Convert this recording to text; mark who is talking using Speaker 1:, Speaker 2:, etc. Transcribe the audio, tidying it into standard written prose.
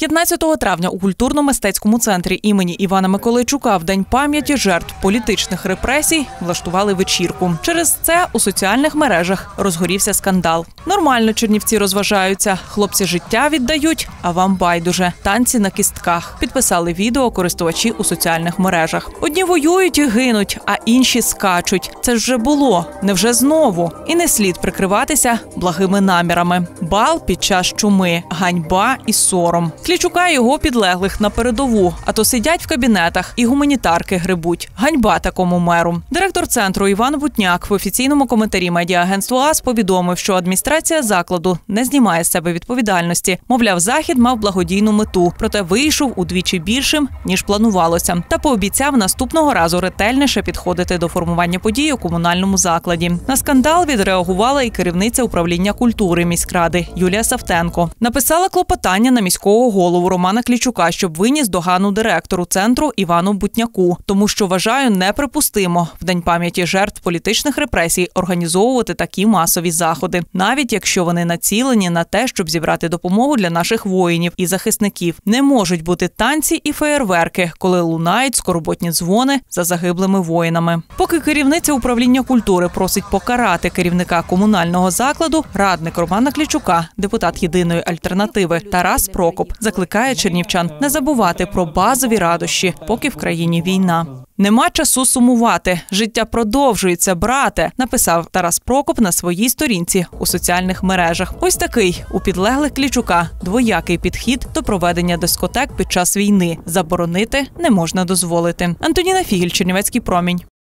Speaker 1: 15 травня у культурно-мистецькому центрі імені Івана Миколайчука в День пам'яті жертв політичних репресій влаштували вечірку. Через це у соціальних мережах розгорівся скандал. Нормально чернівці розважаються, хлопці життя віддають, а вам байдуже. Танці на кістках. Підписали відео користувачі у соціальних мережах. Одні воюють і гинуть, а інші скачуть. Це ж вже було, невже знову? І не слід прикриватися благими намірами. Бал під час чуми, ганьба і сором. Клічука і його підлеглих на передову, а то сидять в кабінетах і гуманітарки грибуть. Ганьба такому меру. Директор центру Іван Бутняк в офіційному коментарі медіа-агентства АС повідомив, що адміністрація закладу не знімає з себе відповідальності. Мовляв, захід мав благодійну мету, проте вийшов удвічі більшим, ніж планувалося. Та пообіцяв наступного разу ретельніше підходити до формування подій у комунальному закладі. На скандал відреагувала і керівниця управління культури міськради Юлія Савтенко. Написала клопотання на міського голову Романа Клічука, щоб виніс догану директору центру Івану Бутняку. Тому що, вважаю, неприпустимо в День пам'яті жертв політичних репресій організовувати такі масові заходи, навіть якщо вони націлені на те, щоб зібрати допомогу для наших воїнів і захисників. Не можуть бути танці і феєрверки, коли лунають скорботні дзвони за загиблими воїнами. Поки керівниця управління культури просить покарати керівника комунального закладу, радник Романа Клічука, депутат Єдиної альтернативи Тарас Прокоп, закликає чернівчан не забувати про базові радощі, поки в країні війна. «Нема часу сумувати. Життя продовжується, брате», написав Тарас Прокоп на своїй сторінці у соціальних мережах. Ось такий у підлеглих Клічука двоякий підхід до проведення дискотек під час війни. Заборонити не можна дозволити. Антоніна Фігель, Чернівецький промінь.